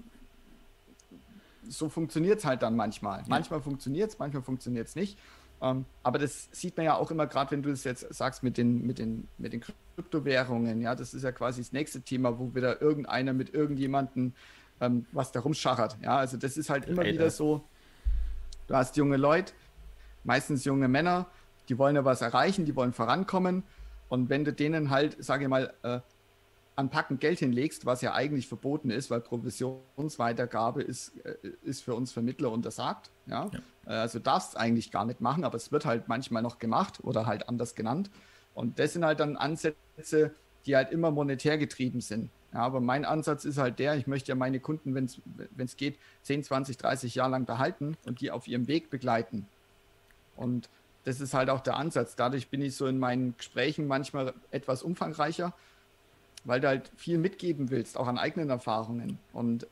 so funktioniert es halt dann manchmal. Ja. Manchmal funktioniert es nicht. Aber das sieht man ja auch immer, gerade wenn du es jetzt sagst mit den Kryptowährungen, ja, das ist ja quasi das nächste Thema, wo wieder irgendeiner mit irgendjemandem was da rumschachert. Ja, also das ist halt immer wieder so, du hast junge Leute, meistens junge Männer, die wollen ja was erreichen, die wollen vorankommen und wenn du denen halt, sage ich mal, an Packen Geld hinlegst, was ja eigentlich verboten ist, weil Provisionsweitergabe ist für uns Vermittler untersagt. Ja? Also darfst eigentlich gar nicht machen, aber es wird halt manchmal noch gemacht oder halt anders genannt. Und das sind halt dann Ansätze, die halt immer monetär getrieben sind. Ja, aber mein Ansatz ist halt ich möchte ja meine Kunden, wenn es geht, 10, 20, 30 Jahre lang behalten und die auf ihrem Weg begleiten. Und das ist halt auch der Ansatz. Dadurch bin ich so in meinen Gesprächen manchmal etwas umfangreicher, weil du halt viel mitgeben willst, auch an eigenen Erfahrungen. Und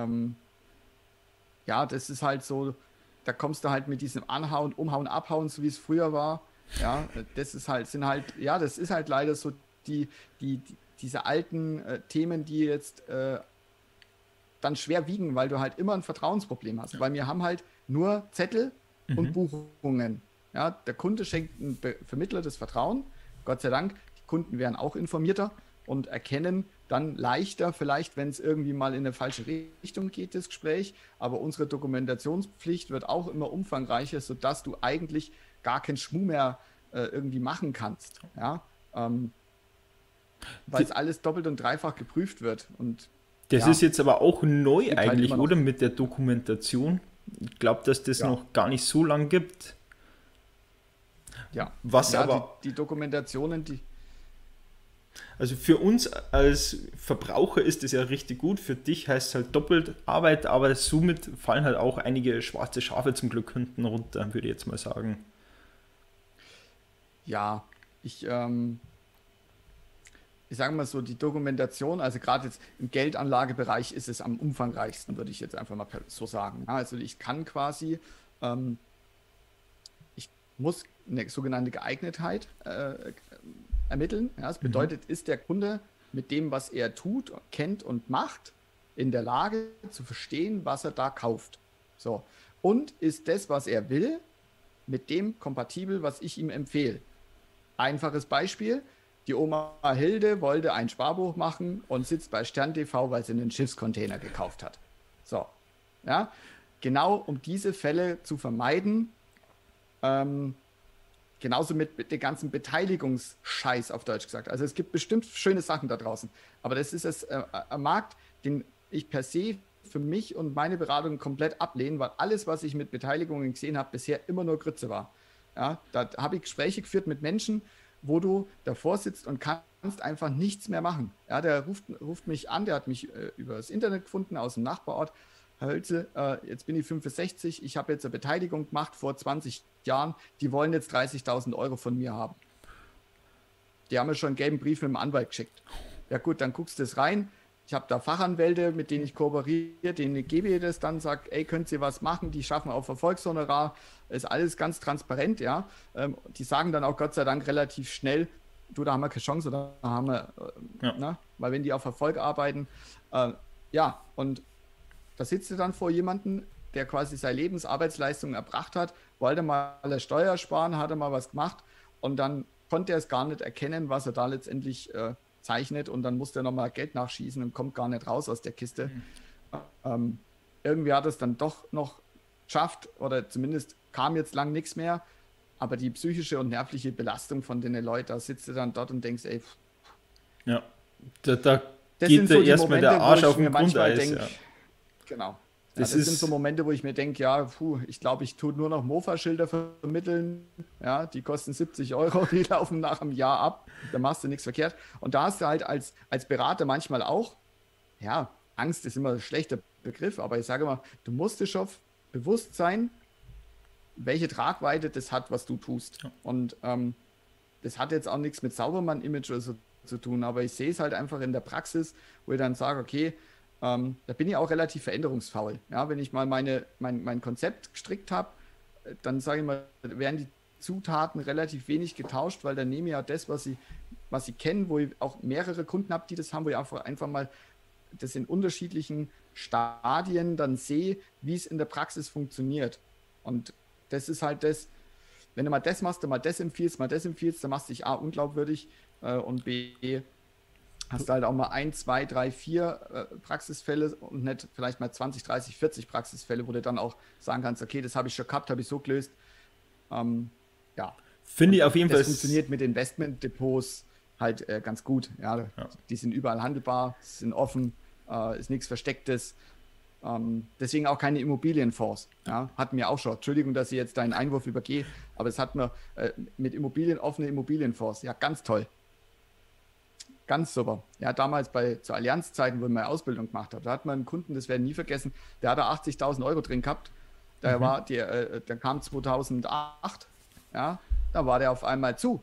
das ist halt so, da kommst du halt mit diesem Anhauen, Umhauen, Abhauen, so wie es früher war. Ja, das ist halt leider so diese alten Themen, die jetzt dann schwer wiegen, weil du halt immer ein Vertrauensproblem hast. Weil wir haben halt nur Zettel und Buchungen. Ja, der Kunde schenkt einem Vermittler das Vertrauen. Gott sei Dank, die Kunden werden auch informierter und erkennen dann leichter, vielleicht, wenn es irgendwie mal in eine falsche Richtung geht, das Gespräch. Aber unsere Dokumentationspflicht wird auch immer umfangreicher, sodass du eigentlich gar keinen Schmuh mehr irgendwie machen kannst. Ja? Weil es alles doppelt und dreifach geprüft wird. Und das ist jetzt aber auch neu eigentlich, halt oder? Mit der Dokumentation. Ich glaube, dass das noch gar nicht so lang gibt. Ja, aber die Dokumentationen, also für uns als Verbraucher ist das ja richtig gut, für dich heißt es halt doppelt Arbeit, aber somit fallen halt auch einige schwarze Schafe zum Glück hinten runter, würde ich jetzt mal sagen. Ja, ich sage mal so, die Dokumentation, also gerade jetzt im Geldanlagebereich ist es am umfangreichsten, würde ich jetzt einfach mal so sagen. Ja, also ich kann quasi, ich muss eine sogenannte Geeignetheit ermitteln. Ja, das bedeutet, ist der Kunde mit dem, was er tut, kennt und macht, in der Lage zu verstehen, was er da kauft. So. Und ist das, was er will, mit dem kompatibel, was ich ihm empfehle. Einfaches Beispiel, die Oma Hilde wollte ein Sparbuch machen und sitzt bei Stern TV, weil sie einen Schiffscontainer gekauft hat. So, ja, genau um diese Fälle zu vermeiden, genauso mit dem ganzen Beteiligungsscheiß auf Deutsch gesagt. Also es gibt bestimmt schöne Sachen da draußen, aber das ist ein Markt, den ich per se für mich und meine Beratung komplett ablehne, weil alles, was ich mit Beteiligungen gesehen habe, bisher immer nur Grütze war. Ja, da habe ich Gespräche geführt mit Menschen, wo du davor sitzt und kannst einfach nichts mehr machen. Ja, der ruft mich an, der hat mich über das Internet gefunden aus dem Nachbarort. Herr Hölze, jetzt bin ich 65, ich habe jetzt eine Beteiligung gemacht vor 20 Jahren, die wollen jetzt 30.000 Euro von mir haben. Die haben mir schon einen gelben Brief mit dem Anwalt geschickt. Ja gut, dann guckst du das rein. Ich habe da Fachanwälte, mit denen ich kooperiere, denen gebe ich das dann, sage, ey, könnt ihr was machen, die schaffen auch Verfolgshonorar, ist alles ganz transparent, ja. Die sagen dann auch Gott sei Dank relativ schnell, du, da haben wir keine Chance, oder haben wir, ne? Weil wenn die auf Erfolg arbeiten, und da sitzt du dann vor jemandem, der quasi seine Lebensarbeitsleistung erbracht hat, wollte mal eine Steuer sparen, hat er mal was gemacht und dann konnte er es gar nicht erkennen, was er da letztendlich zeichnet und dann musste er nochmal Geld nachschießen und kommt gar nicht raus aus der Kiste. Irgendwie hat er es dann doch noch geschafft oder zumindest kam jetzt lang nichts mehr, aber die psychische und nervliche Belastung von den Leuten, da sitzt du dann dort und denkst, ey, Da Das geht sind so da die erstmal Momente, der Arsch wo auf ich mir dem manchmal Grundeis. denke, Ja. genau. Ja, Das das sind ist, so Momente, wo ich mir denke, ja, ich glaube, ich tue nur noch Mofa-Schilder vermitteln. Ja, die kosten 70 Euro, die laufen nach einem Jahr ab. Da machst du nichts verkehrt. Und da hast du halt als Berater manchmal auch, ja, Angst ist immer ein schlechter Begriff, aber ich sage immer, du musst dir schon bewusst sein, welche Tragweite das hat, was du tust. Und das hat jetzt auch nichts mit Saubermann-Image oder so zu tun, aber ich sehe es halt einfach in der Praxis, wo ich dann sage, okay, da bin ich auch relativ veränderungsfaul. Ja, wenn ich mal mein Konzept gestrickt habe, dann sage ich mal, werden die Zutaten relativ wenig getauscht, weil dann nehme ich ja das, was sie kennen, wo ich auch mehrere Kunden habe, die das haben, wo ich einfach mal das in unterschiedlichen Stadien dann sehe, wie es in der Praxis funktioniert. Und das ist halt das, wenn du mal das machst, du mal das empfiehlst, dann machst du dich A, unglaubwürdig und B, hast du halt auch mal 1, 2, 3, 4 Praxisfälle und nicht vielleicht mal 20, 30, 40 Praxisfälle, wo du dann auch sagen kannst, okay, das habe ich schon gehabt, habe ich so gelöst. Ja. finde ich auf jeden Fall. Das funktioniert mit Investmentdepots halt ganz gut. Ja, die sind überall handelbar, sind offen, ist nichts Verstecktes. Deswegen auch keine Immobilienfonds. Ja, hatten wir auch schon. Entschuldigung, dass ich jetzt deinen Einwurf übergehe, aber es hat mir mit offene Immobilienfonds. Ja, ganz toll. Ganz super. Ja, damals zu Allianz-Zeiten, wo ich meine Ausbildung gemacht habe, da hat man einen Kunden, das werde ich nie vergessen, der hat da 80.000 Euro drin gehabt. Der kam 2008. Ja, da war der auf einmal zu.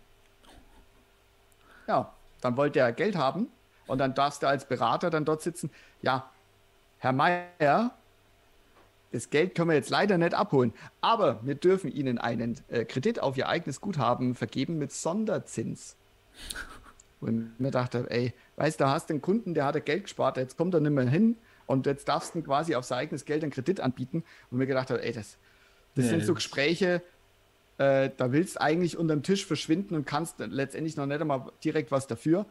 Ja, dann wollte er Geld haben und dann darfst du als Berater dann dort sitzen. Ja, Herr Meier, das Geld können wir jetzt leider nicht abholen, aber wir dürfen Ihnen einen Kredit auf Ihr eigenes Guthaben vergeben mit Sonderzins. Und ich mir dachte, ey, weißt du, da hast du einen Kunden, der hat Geld gespart, jetzt kommt er nicht mehr hin und jetzt darfst du ihm quasi auf sein eigenes Geld einen Kredit anbieten. Und mir gedacht habe, ey, das sind so Gespräche, da willst du eigentlich unterm Tisch verschwinden und kannst letztendlich noch nicht einmal direkt was dafür.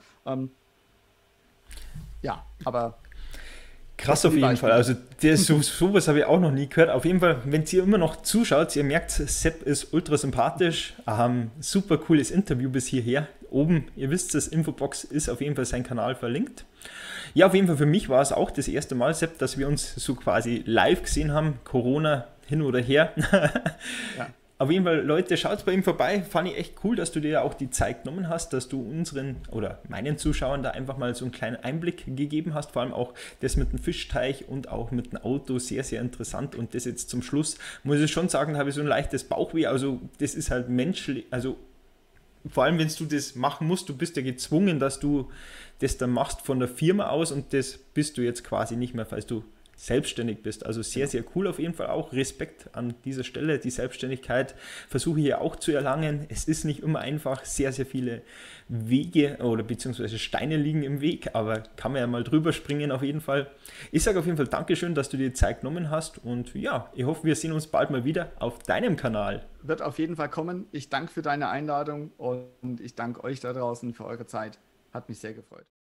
Ja, aber krass auf jeden Fall. Also sowas habe ich auch noch nie gehört. Auf jeden Fall, wenn ihr immer noch zuschaut, ihr merkt, Sepp ist ultra sympathisch. Super cooles Interview bis hierher. Oben, ihr wisst, das Infobox ist auf jeden Fall sein Kanal verlinkt. Ja, auf jeden Fall für mich war es auch das erste Mal, Sepp, dass wir uns so quasi live gesehen haben. Corona hin oder her. Ja. Auf jeden Fall, Leute, schaut bei ihm vorbei. Fand ich echt cool, dass du dir ja auch die Zeit genommen hast, dass du unseren oder meinen Zuschauern da einfach mal so einen kleinen Einblick gegeben hast. Vor allem auch das mit dem Fischteich und auch mit dem Auto sehr, sehr interessant. Und das jetzt zum Schluss, muss ich schon sagen, habe ich so ein leichtes Bauchweh. Also das ist halt menschlich, also vor allem, wenn du das machen musst, du bist ja gezwungen, dass du das dann machst von der Firma aus und das bist du jetzt quasi nicht mehr, falls du selbstständig bist. Also sehr, sehr cool auf jeden Fall auch. Respekt an dieser Stelle. Die Selbstständigkeit versuche ich ja auch zu erlangen. Es ist nicht immer einfach. Sehr, sehr viele Wege oder beziehungsweise Steine liegen im Weg, aber kann man ja mal drüber springen auf jeden Fall. Ich sage auf jeden Fall Dankeschön, dass du dir Zeit genommen hast und ja, ich hoffe, wir sehen uns bald mal wieder auf deinem Kanal. Wird auf jeden Fall kommen. Ich danke für deine Einladung und ich danke euch da draußen für eure Zeit. Hat mich sehr gefreut.